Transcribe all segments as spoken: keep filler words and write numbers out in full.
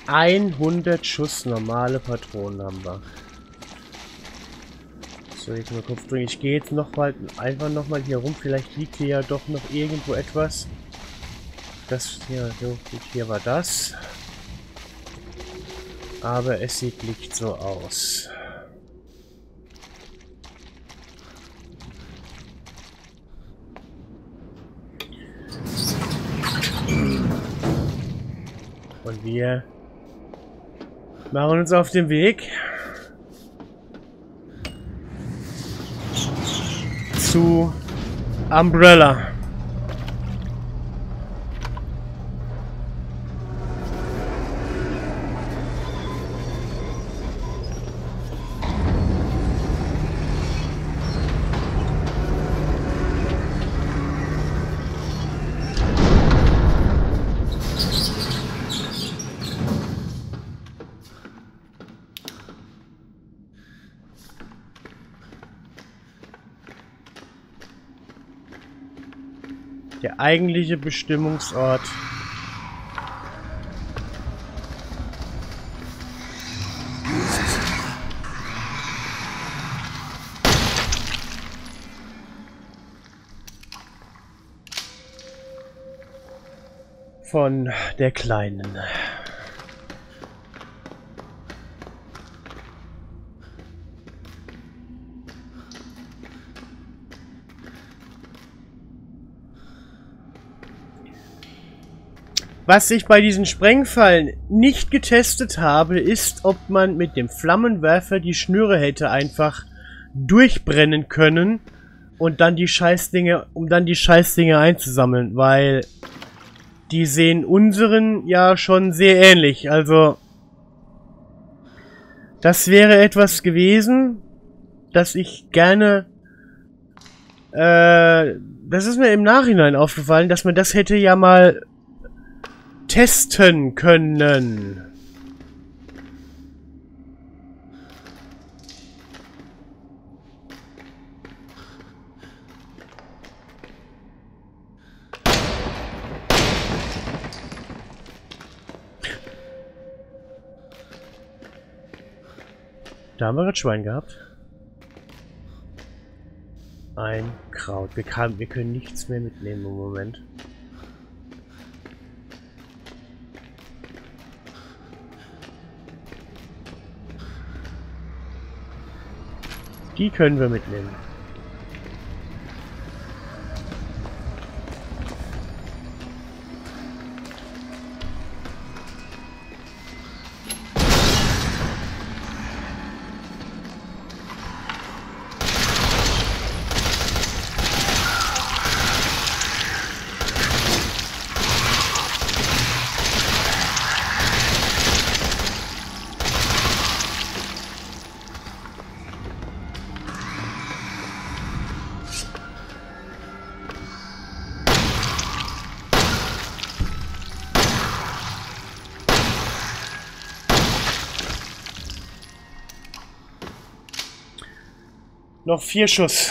hundert Schuss normale Patronen haben wir. So, jetzt mal Kopf drücken. Ich gehe jetzt noch mal, einfach noch mal hier rum. Vielleicht liegt hier ja doch noch irgendwo etwas. Das hier, so, hier war das. Aber es sieht nicht so aus. Und wir machen uns auf den Weg zu Umbrella. Der eigentliche Bestimmungsort. Von der Kleinen. Was ich bei diesen Sprengfallen nicht getestet habe, ist, ob man mit dem Flammenwerfer die Schnüre hätte einfach durchbrennen können und dann die Scheißdinge, um dann die Scheißdinge einzusammeln, weil die sehen unseren ja schon sehr ähnlich. Also das wäre etwas gewesen, das ich gerne, äh, das ist mir im Nachhinein aufgefallen, dass man das hätte ja mal testen können. Da haben wir das Schwein gehabt. Ein Kraut. Wir, kann, wir können nichts mehr mitnehmen im Moment. Die können wir mitnehmen. Noch vier Schuss.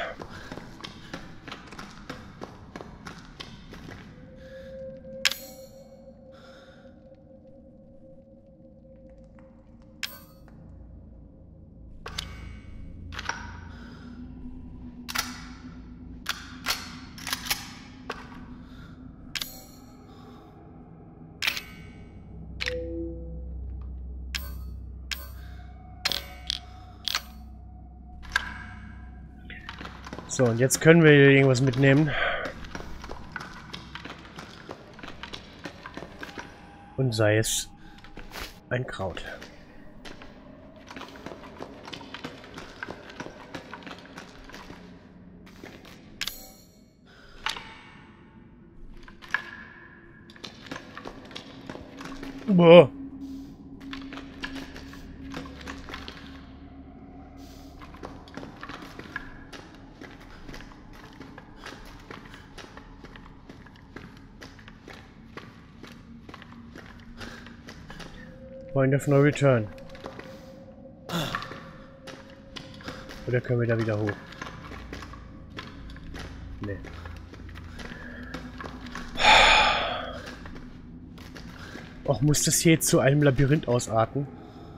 So, und jetzt können wir hier irgendwas mitnehmen. Und sei es ein Kraut. Boah. Point of no return. Oder können wir da wieder hoch? Nee. Och, muss das hier jetzt zu einem Labyrinth ausarten?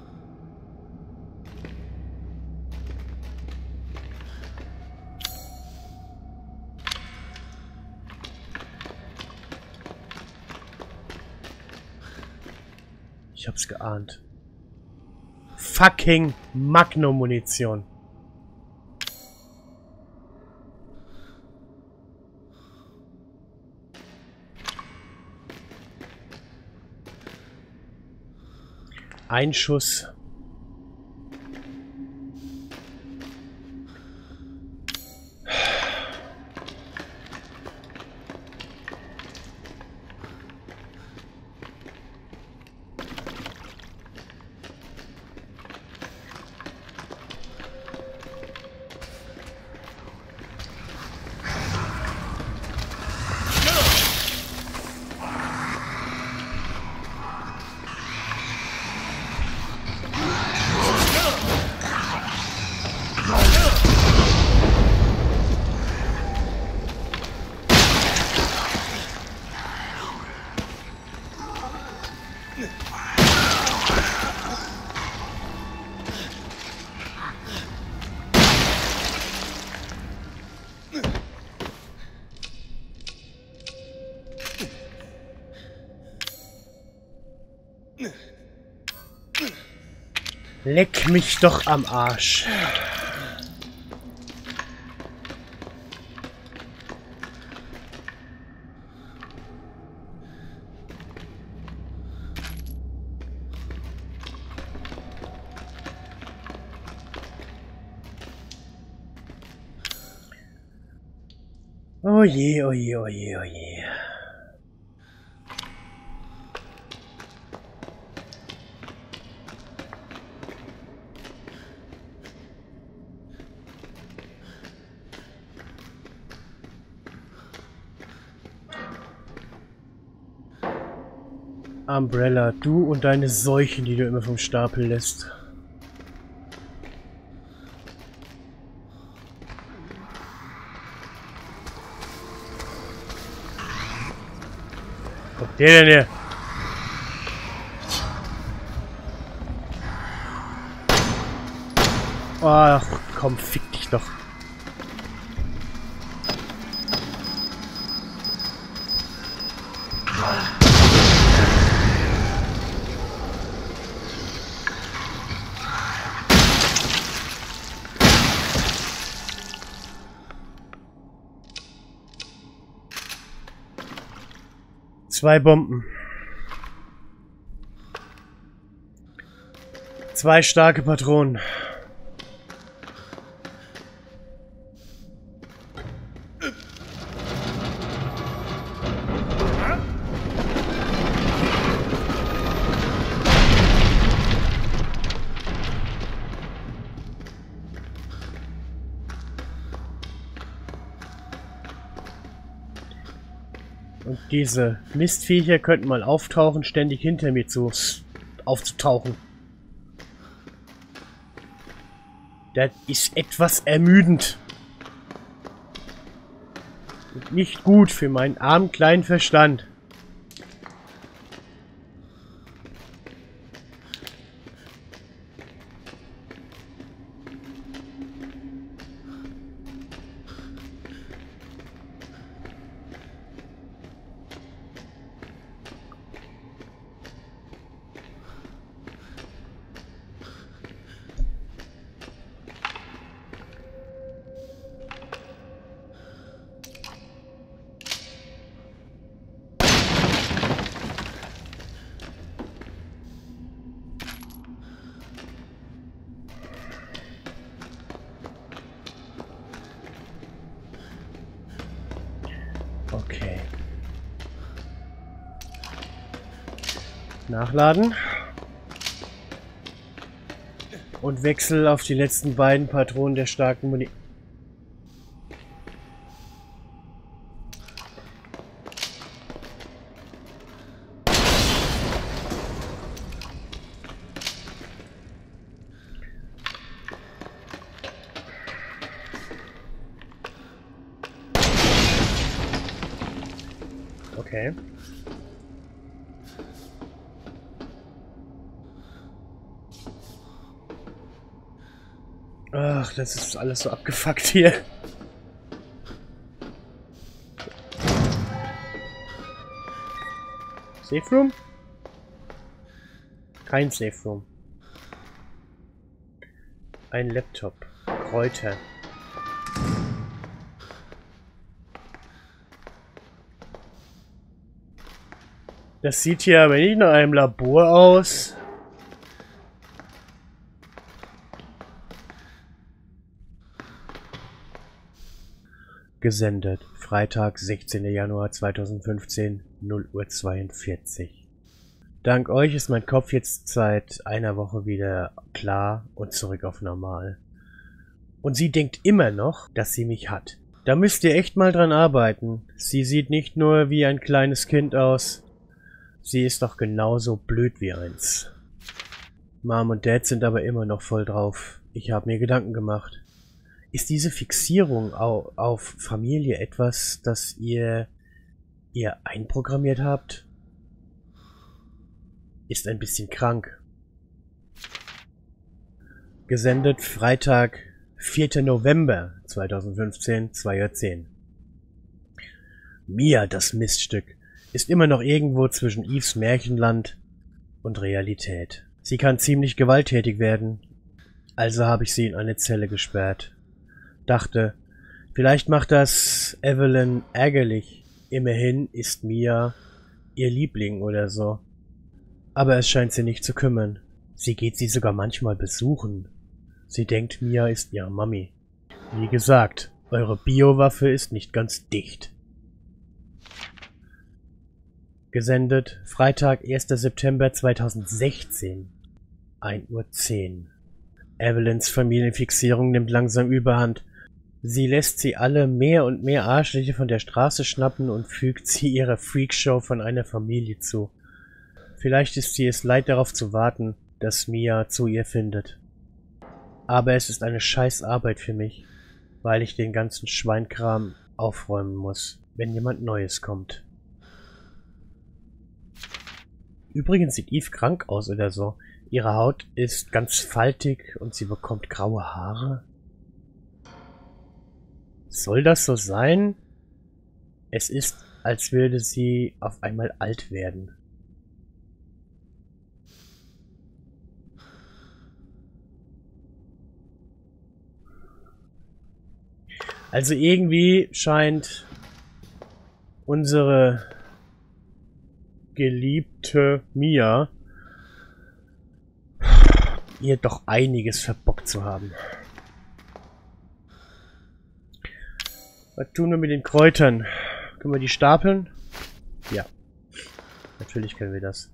Ich hab's geahnt. Fucking Magnum-Munition. Ein Schuss. Leck mich doch am Arsch. Oh je, oh je, oh je, oh je. Umbrella, du und deine Seuchen, die du immer vom Stapel lässt. Kommt der denn hier? Ach komm, fick dich doch. Zwei Bomben. Zwei starke Patronen. Und diese Mistviecher könnten mal auftauchen, ständig hinter mir zu aufzutauchen. Das ist etwas ermüdend. Und nicht gut für meinen armen kleinen Verstand. Okay. Nachladen. Und Wechsel auf die letzten beiden Patronen der starken Muni. Okay. Ach, das ist alles so abgefuckt hier. Safe Room? Kein Safe Room. Ein Laptop. Kräuter. Das sieht hier aber nicht nach einem Labor aus. Gesendet. Freitag, sechzehnter Januar zweitausendfünfzehn, null Uhr zweiundvierzig. Dank euch ist mein Kopf jetzt seit einer Woche wieder klar und zurück auf normal. Und sie denkt immer noch, dass sie mich hat. Da müsst ihr echt mal dran arbeiten. Sie sieht nicht nur wie ein kleines Kind aus, sie ist doch genauso blöd wie eins. Mom und Dad sind aber immer noch voll drauf. Ich habe mir Gedanken gemacht. Ist diese Fixierung au auf Familie etwas, das ihr, ihr einprogrammiert habt? Ist ein bisschen krank. Gesendet Freitag, vierter November zweitausendfünfzehn, zwei Uhr zehn. Mia, das Miststück, ist immer noch irgendwo zwischen Eves Märchenland und Realität. Sie kann ziemlich gewalttätig werden, also habe ich sie in eine Zelle gesperrt. Dachte, vielleicht macht das Evelyn ärgerlich. Immerhin ist Mia ihr Liebling oder so. Aber es scheint sie nicht zu kümmern. Sie geht sie sogar manchmal besuchen. Sie denkt, Mia ist ihre Mami. Wie gesagt, eure Biowaffe ist nicht ganz dicht. Gesendet Freitag, erster September zweitausendsechzehn, ein Uhr zehn. Evelyns Familienfixierung nimmt langsam Überhand. Sie lässt sie alle mehr und mehr Arschlöcher von der Straße schnappen und fügt sie ihrer Freakshow von einer Familie zu. Vielleicht ist sie es leid, darauf zu warten, dass Mia zu ihr findet. Aber es ist eine scheiß Arbeit für mich, weil ich den ganzen Schweinkram aufräumen muss, wenn jemand Neues kommt. Übrigens sieht Eve krank aus oder so. Ihre Haut ist ganz faltig und sie bekommt graue Haare. Soll das so sein? Es ist, als würde sie auf einmal alt werden. Also irgendwie scheint unsere geliebte Mia ihr doch einiges verbockt zu haben. Was tun wir mit den Kräutern? Können wir die stapeln? Ja. Natürlich können wir das.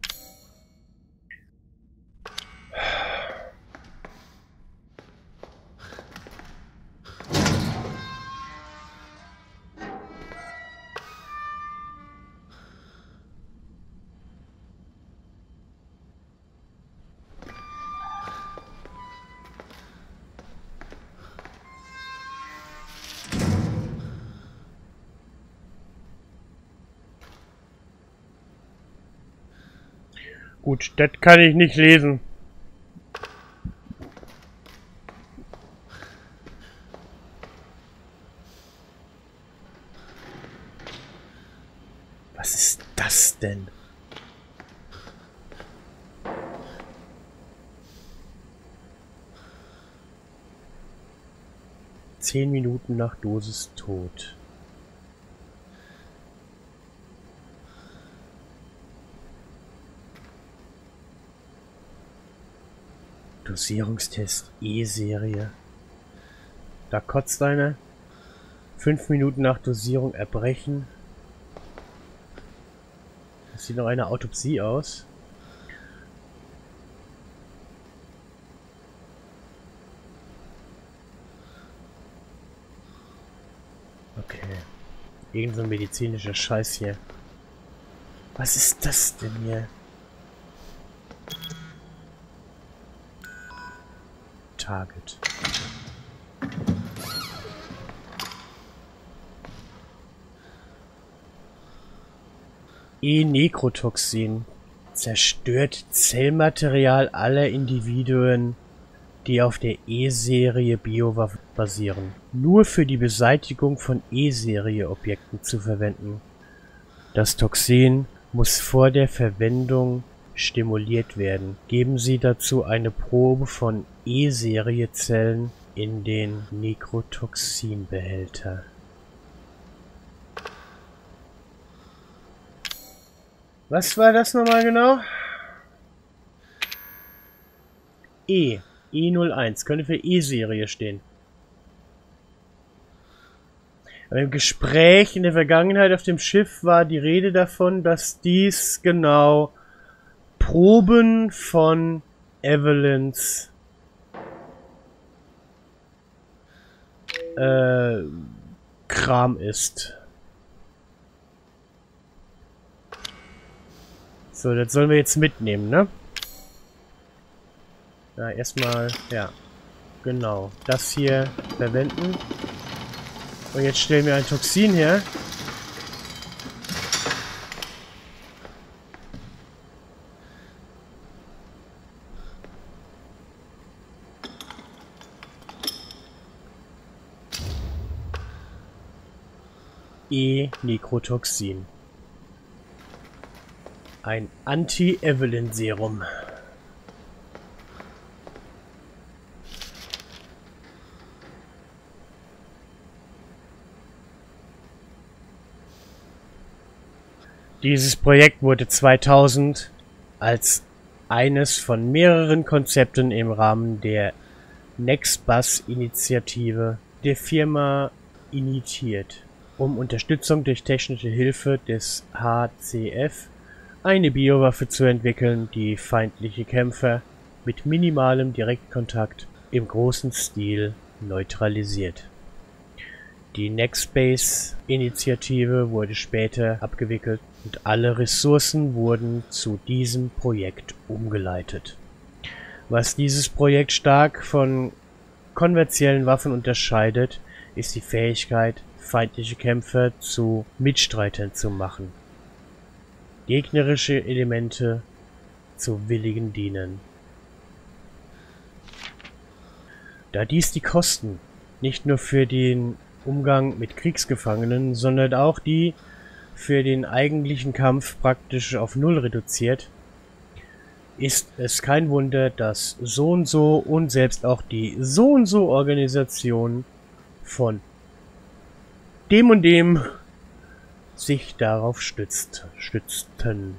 Gut, das kann ich nicht lesen. Was ist das denn? Zehn Minuten nach Dosis Tod. Dosierungstest E-Serie. Da kotzt einer. Fünf Minuten nach Dosierung erbrechen. Das sieht noch eine Autopsie aus. Okay. Irgend so ein medizinischer Scheiß hier. Was ist das denn hier? Target. E-Nekrotoxin zerstört Zellmaterial aller Individuen die auf der E-Serie Biowaffen basieren, nur für die Beseitigung von E-Serie-Objekten zu verwenden. Das Toxin muss vor der Verwendung stimuliert werden. Geben Sie dazu eine Probe von E-Serie-Zellen in den Nekrotoxinbehälter. Was war das nochmal genau? E. E null eins. Könnte für E-Serie stehen. Aber im Gespräch in der Vergangenheit auf dem Schiff war die Rede davon, dass dies genau Proben von Evelyns äh, Kram ist. So, das sollen wir jetzt mitnehmen, ne? Ja, erstmal, ja, genau, das hier verwenden. Und jetzt stellen wir ein Toxin her. E-Nekrotoxin. Ein Anti-Evelyn-Serum. Dieses Projekt wurde zweitausend als eines von mehreren Konzepten im Rahmen der NextBus-Initiative der Firma initiiert, um Unterstützung durch technische Hilfe des H C F eine Biowaffe zu entwickeln, die feindliche Kämpfer mit minimalem Direktkontakt im großen Stil neutralisiert. Die NextBase-Initiative wurde später abgewickelt und alle Ressourcen wurden zu diesem Projekt umgeleitet. Was dieses Projekt stark von konventionellen Waffen unterscheidet, ist die Fähigkeit, feindliche Kämpfer zu Mitstreitern zu machen. Gegnerische Elemente zu willigen Dienern. Da dies die Kosten nicht nur für den Umgang mit Kriegsgefangenen, sondern auch die für den eigentlichen Kampf praktisch auf Null reduziert, ist es kein Wunder, dass so und so und selbst auch die so und so Organisation von dem und dem sich darauf stützt, stützten.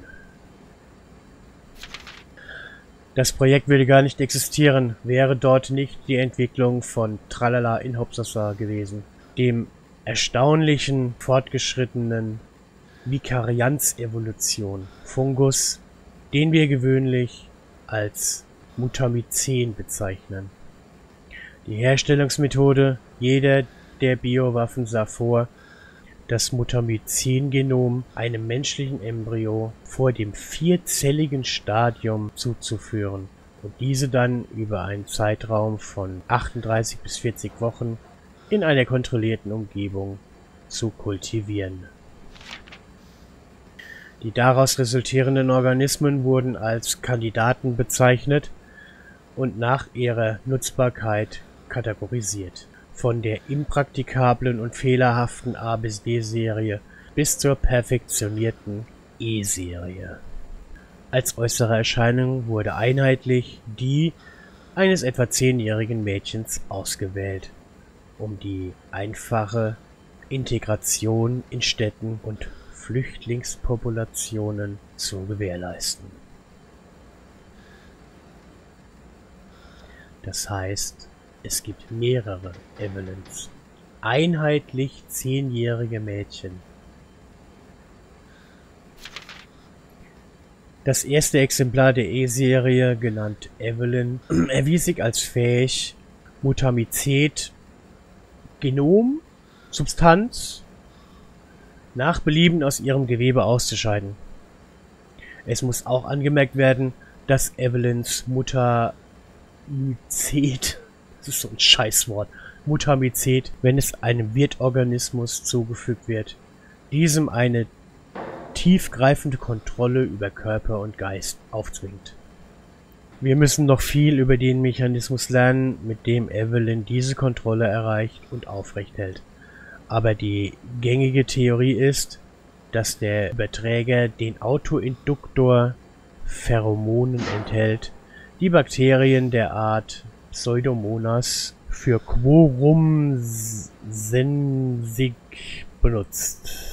Das Projekt würde gar nicht existieren, wäre dort nicht die Entwicklung von Tralala in Hopsasa gewesen, dem erstaunlichen, fortgeschrittenen Vikarianz-Evolution, Fungus, den wir gewöhnlich als Mutamycen bezeichnen. Die Herstellungsmethode jeder der Biowaffen sah vor, das Mutamycen-Genom einem menschlichen Embryo vor dem vierzelligen Stadium zuzuführen und diese dann über einen Zeitraum von achtunddreißig bis vierzig Wochen in einer kontrollierten Umgebung zu kultivieren. Die daraus resultierenden Organismen wurden als Kandidaten bezeichnet und nach ihrer Nutzbarkeit kategorisiert. Von der impraktikablen und fehlerhaften A bis D-Serie bis zur perfektionierten E-Serie. Als äußere Erscheinung wurde einheitlich die eines etwa zehnjährigen Mädchens ausgewählt, um die einfache Integration in Städten und Flüchtlingspopulationen zu gewährleisten. Das heißt, es gibt mehrere Evelyns. Einheitlich zehnjährige Mädchen. Das erste Exemplar der E-Serie, genannt Evelyn, erwies sich als fähig, Mutamycet, Genom, Substanz, nach Belieben aus ihrem Gewebe auszuscheiden. Es muss auch angemerkt werden, dass Evelyns Mutamycet, das ist so ein Scheißwort, Mutamycet, wenn es einem Wirtorganismus zugefügt wird, diesem eine tiefgreifende Kontrolle über Körper und Geist aufzwingt. Wir müssen noch viel über den Mechanismus lernen, mit dem Evelyn diese Kontrolle erreicht und aufrecht hält. Aber die gängige Theorie ist, dass der Überträger den Autoinduktor Pheromonen enthält, die Bakterien der Art Pseudomonas für Quorum sensig benutzt.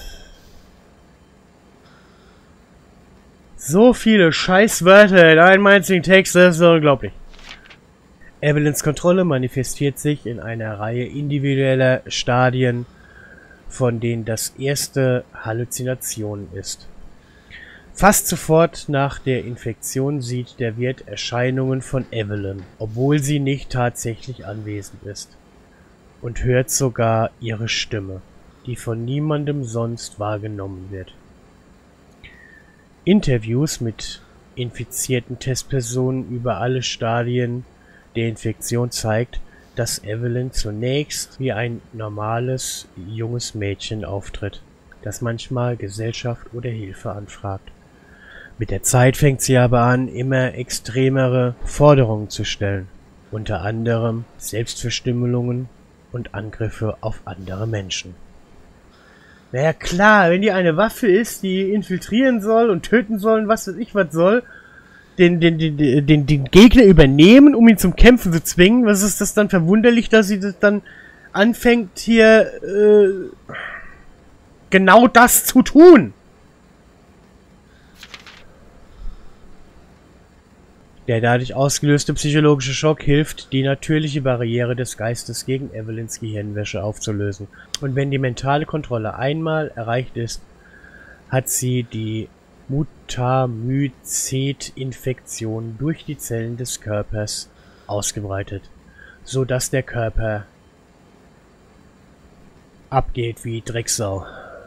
So viele Scheißwörter in einem einzigen Text, das ist unglaublich. Evelyns Kontrolle manifestiert sich in einer Reihe individueller Stadien, von denen das erste Halluzination ist. Fast sofort nach der Infektion sieht der Wirt Erscheinungen von Evelyn, obwohl sie nicht tatsächlich anwesend ist, und hört sogar ihre Stimme, die von niemandem sonst wahrgenommen wird. Interviews mit infizierten Testpersonen über alle Stadien der Infektion zeigt, dass Evelyn zunächst wie ein normales, junges Mädchen auftritt, das manchmal Gesellschaft oder Hilfe anfragt. Mit der Zeit fängt sie aber an, immer extremere Forderungen zu stellen, unter anderem Selbstverstümmelungen und Angriffe auf andere Menschen. Naja klar, wenn die eine Waffe ist, die infiltrieren soll und töten soll und was weiß ich was soll, den, den, den, den, den Gegner übernehmen, um ihn zum Kämpfen zu zwingen, was ist das dann verwunderlich, dass sie das dann anfängt hier äh, genau das zu tun? Der dadurch ausgelöste psychologische Schock hilft, die natürliche Barriere des Geistes gegen Evelyns Gehirnwäsche aufzulösen. Und wenn die mentale Kontrolle einmal erreicht ist, hat sie die Mutamycet-Infektion durch die Zellen des Körpers ausgebreitet, so dass der Körper abgeht wie Drecksau.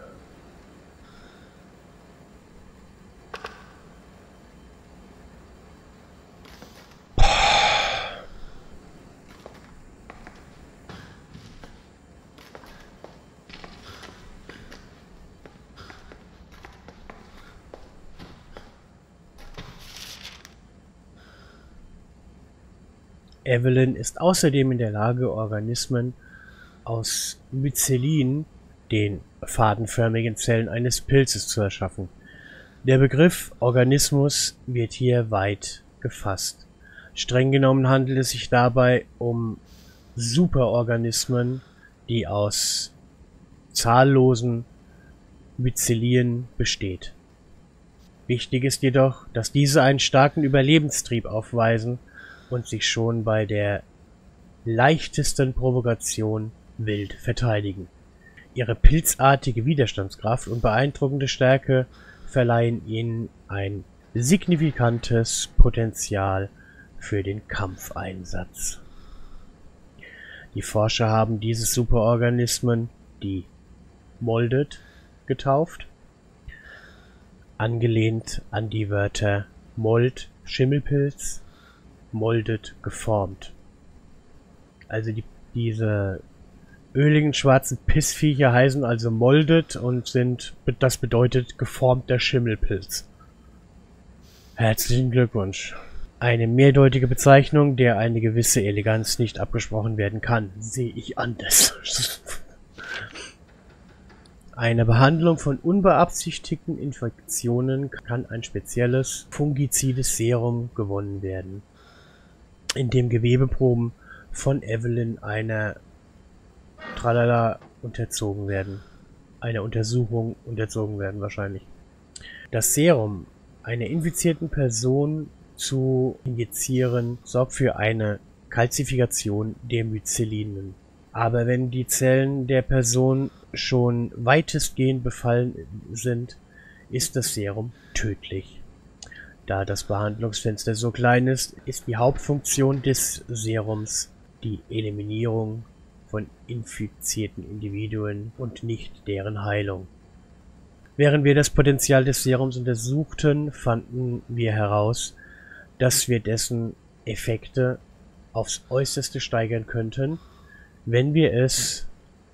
Evelyn ist außerdem in der Lage, Organismen aus Myzelin, den fadenförmigen Zellen eines Pilzes, zu erschaffen. Der Begriff Organismus wird hier weit gefasst. Streng genommen handelt es sich dabei um Superorganismen, die aus zahllosen Myzelien besteht. Wichtig ist jedoch, dass diese einen starken Überlebenstrieb aufweisen und sich schon bei der leichtesten Provokation wild verteidigen. Ihre pilzartige Widerstandskraft und beeindruckende Stärke verleihen ihnen ein signifikantes Potenzial für den Kampfeinsatz. Die Forscher haben diese Superorganismen die Molded getauft, angelehnt an die Wörter Mold, Schimmelpilz, Molded, geformt. Also die, diese öligen schwarzen Pissviecher heißen also Molded und sind, das bedeutet geformter Schimmelpilz. Herzlichen Glückwunsch. Eine mehrdeutige Bezeichnung, der eine gewisse Eleganz nicht abgesprochen werden kann, sehe ich anders. Eine Behandlung von unbeabsichtigten Infektionen kann ein spezielles fungizides Serum gewonnen werden, in dem Gewebeproben von Evelyn einer Tralala unterzogen werden. Einer Untersuchung unterzogen werden wahrscheinlich. Das Serum einer infizierten Person zu injizieren sorgt für eine Kalzifikation der Myzelinen. Aber wenn die Zellen der Person schon weitestgehend befallen sind, ist das Serum tödlich. Da das Behandlungsfenster so klein ist, ist die Hauptfunktion des Serums die Eliminierung von infizierten Individuen und nicht deren Heilung. Während wir das Potenzial des Serums untersuchten, fanden wir heraus, dass wir dessen Effekte aufs Äußerste steigern könnten, wenn wir es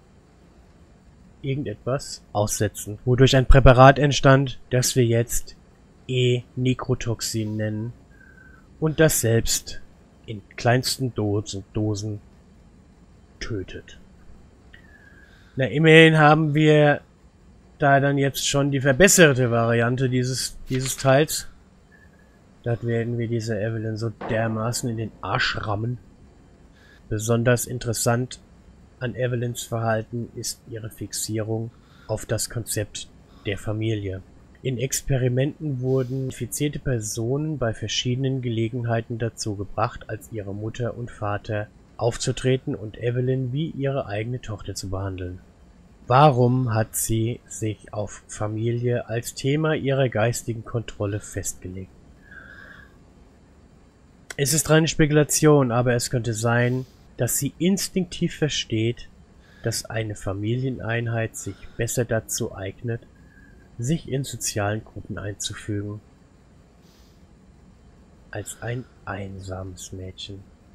irgendetwas aussetzen, wodurch ein Präparat entstand, das wir jetzt E-Nekrotoxin nennen und das selbst in kleinsten Dosen, Dosen tötet. Na, immerhin haben wir da dann jetzt schon die verbesserte Variante dieses, dieses Teils. Dort werden wir diese Evelyn so dermaßen in den Arsch rammen. Besonders interessant an Evelyns Verhalten ist ihre Fixierung auf das Konzept der Familie. In Experimenten wurden infizierte Personen bei verschiedenen Gelegenheiten dazu gebracht, als ihre Mutter und Vater aufzutreten und Evelyn wie ihre eigene Tochter zu behandeln. Warum hat sie sich auf Familie als Thema ihrer geistigen Kontrolle festgelegt? Es ist reine Spekulation, aber es könnte sein, dass sie instinktiv versteht, dass eine Familieneinheit sich besser dazu eignet, sich in sozialen Gruppen einzufügen, als ein einsames Mädchen.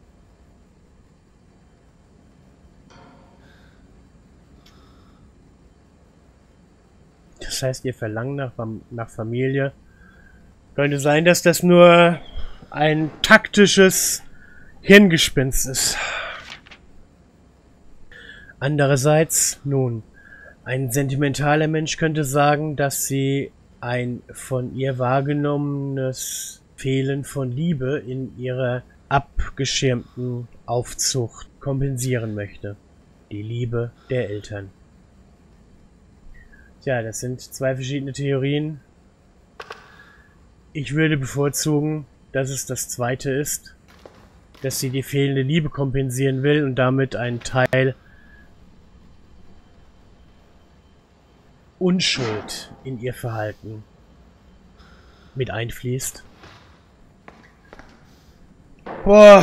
Das heißt, ihr Verlangen nach, nach Familie könnte sein, dass das nur ein taktisches Hirngespinst ist. Andererseits, nun, ein sentimentaler Mensch könnte sagen, dass sie ein von ihr wahrgenommenes Fehlen von Liebe in ihrer abgeschirmten Aufzucht kompensieren möchte. Die Liebe der Eltern. Tja, das sind zwei verschiedene Theorien. Ich würde bevorzugen, dass es das zweite ist, dass sie die fehlende Liebe kompensieren will und damit einen Teil Unschuld in ihr Verhalten mit einfließt. Boah.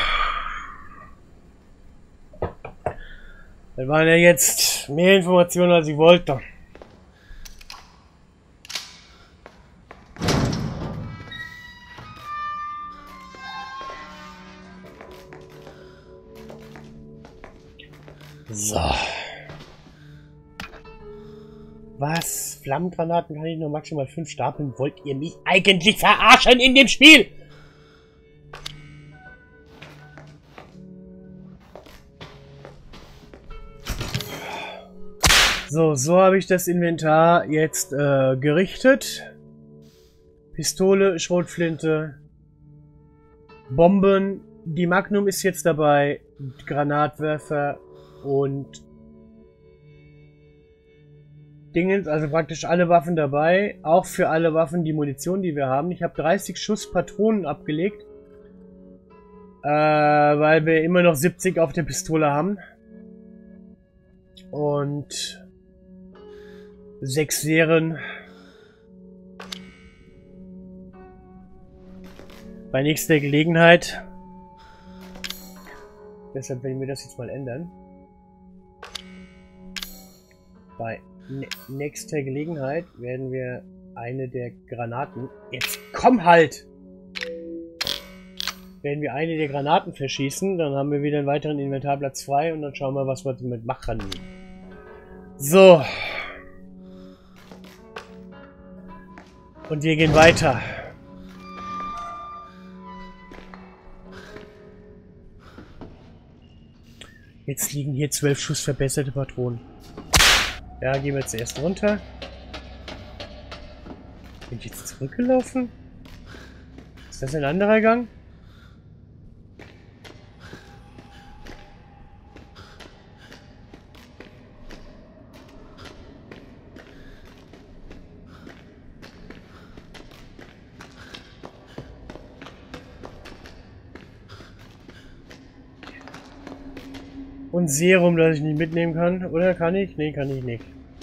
Das waren ja jetzt mehr Informationen, als ich wollte. So. Was? Flammengranaten kann ich nur maximal fünf stapeln? Wollt ihr mich eigentlich verarschen in dem Spiel? So, so habe ich das Inventar jetzt äh, gerichtet. Pistole, Schrotflinte, Bomben. Die Magnum ist jetzt dabei, Granatwerfer und Dingens, also praktisch alle Waffen dabei, auch für alle Waffen die Munition, die wir haben. Ich habe dreißig Schuss Patronen abgelegt, äh, weil wir immer noch siebzig auf der Pistole haben. Und sechs Serien. Bei nächster Gelegenheit. Deshalb werden wir das jetzt mal ändern. Bei nächster Gelegenheit werden wir eine der Granaten... Jetzt komm halt! Werden wir eine der Granaten verschießen, dann haben wir wieder einen weiteren Inventarplatz frei und dann schauen wir, was wir damit machen. So. Und wir gehen weiter. Jetzt liegen hier zwölf Schuss verbesserte Patronen. Ja, gehen wir zuerst runter. Bin ich jetzt zurückgelaufen? Ist das ein anderer Gang? Und Serum, das ich nicht mitnehmen kann. Oder kann ich? Nee, kann ich nicht.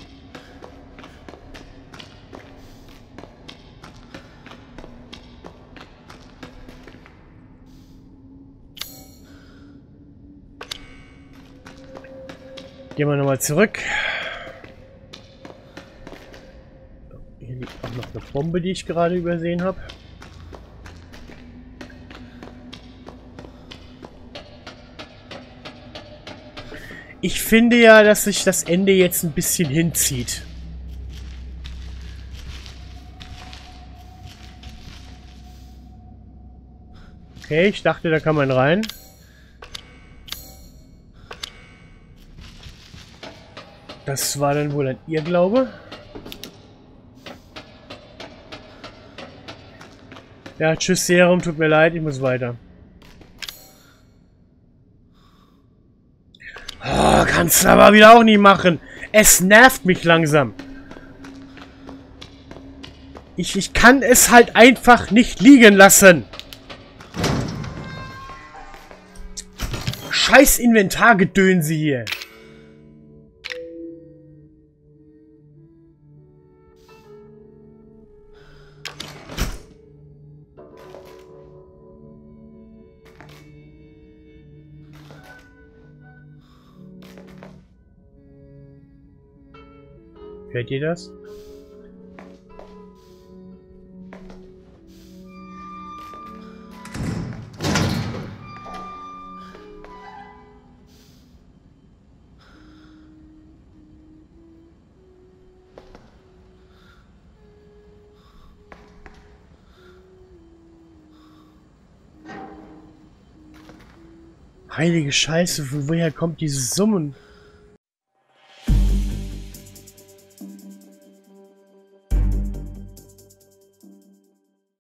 Gehen wir nochmal zurück. Hier liegt auch noch eine Bombe, die ich gerade übersehen habe. Ich finde ja, dass sich das Ende jetzt ein bisschen hinzieht. Okay, ich dachte, da kann man rein. Das war dann wohl ein Irrglaube. Ja, tschüss Serum, tut mir leid, ich muss weiter. Oh, kannst du aber wieder auch nie machen. Es nervt mich langsam. Ich, ich kann es halt einfach nicht liegen lassen. Scheiß Inventargedönse hier. Hört ihr das? Heilige Scheiße, von woher kommt dieses Summen?